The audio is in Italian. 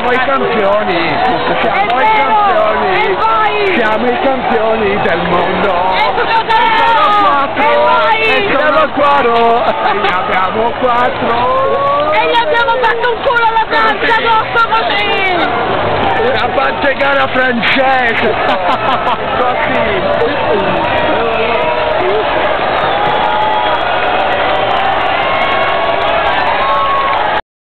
siamo i campioni, siamo i campioni, siamo i campioni del mondo. E sono 4, e ne abbiamo 4. E gli abbiamo fatto un culo alla Francia, addosso così! La parte gara francese!